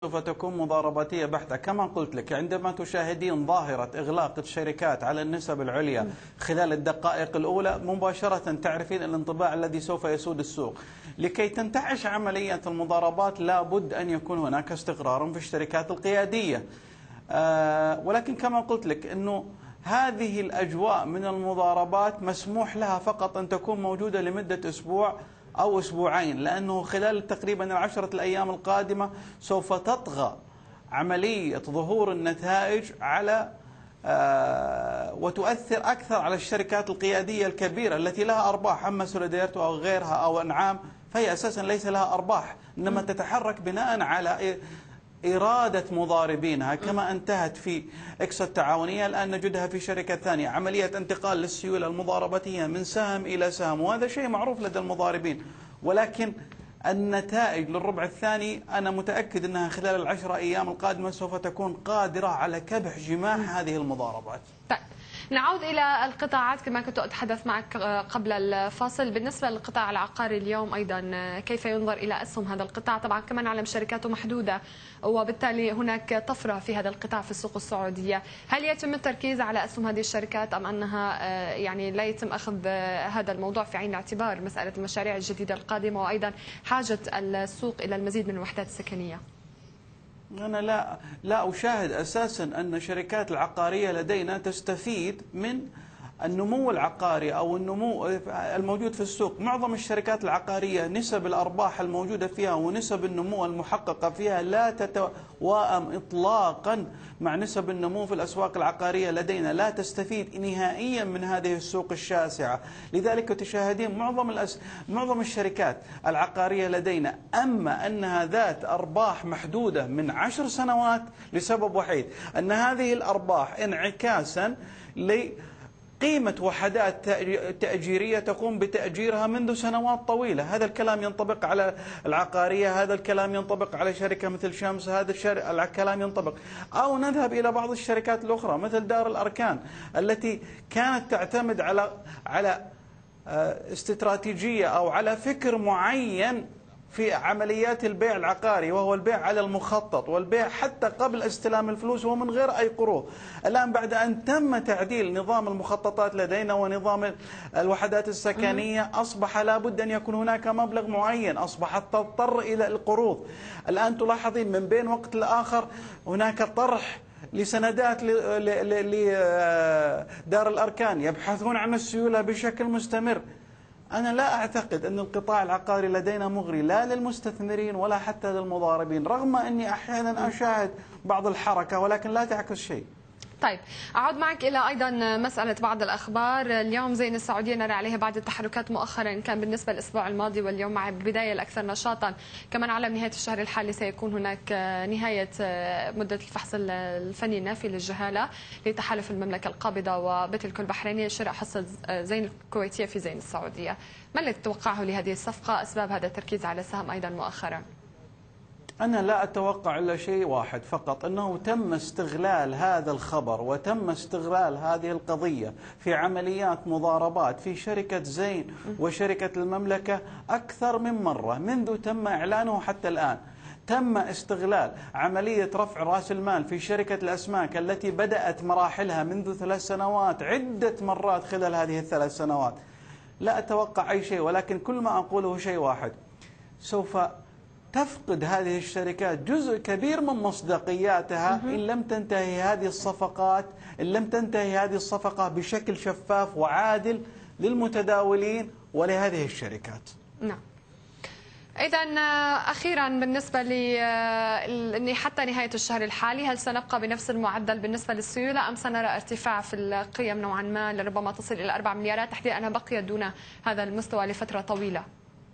سوف تكون مضارباتية بحتة. كما قلت لك، عندما تشاهدين ظاهرة إغلاق الشركات على النسب العليا خلال الدقائق الأولى، مباشرة تعرفين الانطباع الذي سوف يسود السوق. لكي تنتعش عملية المضاربات لابد أن يكون هناك استقرار في الشركات القيادية. ولكن كما قلت لك أنه هذه الأجواء من المضاربات مسموح لها فقط أن تكون موجودة لمدة أسبوع أو أسبوعين، لأنه خلال تقريبا 10 الأيام القادمة سوف تطغى عملية ظهور النتائج على وتؤثر أكثر على الشركات القيادية الكبيرة التي لها أرباح، أما سوليديرتو أو غيرها أو أنعام فهي أساسا ليس لها أرباح، إنما تتحرك بناء على إرادة مضاربينها. كما انتهت في إكسا التعاونية، الآن نجدها في شركة ثانية، عملية انتقال للسيولة المضاربتية من سهم إلى سهم، وهذا شيء معروف لدى المضاربين. ولكن النتائج للربع الثاني أنا متأكد أنها خلال ال10 أيام القادمة سوف تكون قادرة على كبح جماح هذه المضاربات. طيب، نعود إلى القطاعات كما كنت أتحدث معك قبل الفاصل. بالنسبة للقطاع العقاري اليوم أيضا كيف ينظر إلى أسهم هذا القطاع؟ طبعا كما نعلم شركاته محدودة، وبالتالي هناك طفرة في هذا القطاع في السوق السعودية. هل يتم التركيز على أسهم هذه الشركات أم أنها يعني لا يتم أخذ هذا الموضوع في عين الاعتبار، مسألة المشاريع الجديدة القادمة وأيضا حاجة السوق إلى المزيد من الوحدات السكنية؟ أنا لا أشاهد أساسا أن الشركات العقارية لدينا تستفيد من النمو العقاري أو النمو الموجود في السوق. معظم الشركات العقارية نسب الأرباح الموجودة فيها ونسب النمو المحققة فيها لا تتوائم إطلاقا مع نسب النمو في الأسواق العقارية لدينا، لا تستفيد نهائيا من هذه السوق الشاسعة. لذلك تشاهدين معظم الشركات العقارية لدينا أما أنها ذات أرباح محدودة من 10 سنوات لسبب وحيد، أن هذه الأرباح انعكاسا قيمة وحدات تأجيرية تقوم بتأجيرها منذ سنوات طويلة. هذا الكلام ينطبق على العقارية، هذا الكلام ينطبق على شركة مثل شمس، هذا الكلام ينطبق. أو نذهب إلى بعض الشركات الأخرى مثل دار الأركان التي كانت تعتمد على استراتيجية أو على فكر معين في عمليات البيع العقاري، وهو البيع على المخطط والبيع حتى قبل استلام الفلوس ومن غير أي قروض. الآن بعد أن تم تعديل نظام المخططات لدينا ونظام الوحدات السكنية، أصبح لابد أن يكون هناك مبلغ معين، أصبحت تضطر إلى القروض. الآن تلاحظين من بين وقت لآخر هناك طرح لسندات لدار الأركان، يبحثون عن السيولة بشكل مستمر. أنا لا أعتقد أن القطاع العقاري لدينا مغري لا للمستثمرين ولا حتى للمضاربين، رغم أني أحيانا أشاهد بعض الحركة ولكن لا تعكس شيء. طيب، أعود معك إلى أيضا مسألة بعض الأخبار. اليوم زين السعودية نرى عليها بعض التحركات مؤخرا، كان بالنسبة للأسبوع الماضي واليوم مع البداية الأكثر نشاطا. كما نعلم نهاية الشهر الحالي سيكون هناك نهاية مدة الفحص الفني النافي للجهالة لتحالف المملكة القابضة وبتلكو البحرينية لشراء حصة زين الكويتية في زين السعودية. ما الذي تتوقعه لهذه الصفقة؟ أسباب هذا التركيز على السهم أيضا مؤخرا؟ أنا لا أتوقع إلا شيء واحد فقط، أنه تم استغلال هذا الخبر وتم استغلال هذه القضية في عمليات مضاربات في شركة زين وشركة المملكة أكثر من مرة منذ تم إعلانه حتى الآن. تم استغلال عملية رفع رأس المال في شركة الأسماك التي بدأت مراحلها منذ 3 سنوات عدة مرات خلال هذه ال3 سنوات. لا أتوقع أي شيء، ولكن كل ما أقوله شيء واحد: سوف تفقد هذه الشركات جزء كبير من مصداقياتها إن لم تنتهي هذه الصفقات، إن لم تنتهي هذه الصفقة بشكل شفاف وعادل للمتداولين ولهذه الشركات. نعم. إذا أخيرا بالنسبة لي حتى نهاية الشهر الحالي، هل سنبقى بنفس المعدل بالنسبة للسيولة أم سنرى ارتفاع في القيم نوعا ما لربما تصل إلى 4 مليارات تحديدا أنها بقيت دون هذا المستوى لفترة طويلة؟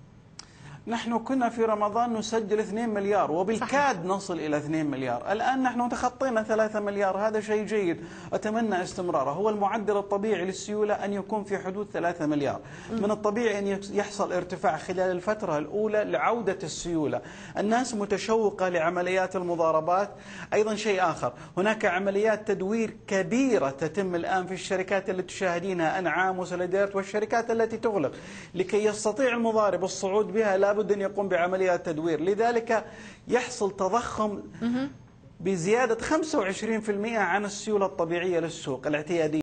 نحن كنا في رمضان نسجل 2 مليار وبالكاد نصل إلى 2 مليار. الآن نحن تخطينا 3 مليار، هذا شيء جيد أتمنى استمراره. هو المعدل الطبيعي للسيولة أن يكون في حدود 3 مليار. من الطبيعي أن يحصل ارتفاع خلال الفترة الأولى لعودة السيولة. الناس متشوقة لعمليات المضاربات. أيضا شيء آخر، هناك عمليات تدوير كبيرة تتم الآن في الشركات التي تشاهدينها، أنعام وسوليديرت والشركات التي تغلق. لكي يستطيع المضارب الصعود بها لا لابد أن يقوم بعمليات تدوير، لذلك يحصل تضخم بزيادة 25% عن السيولة الطبيعية للسوق الاعتيادية.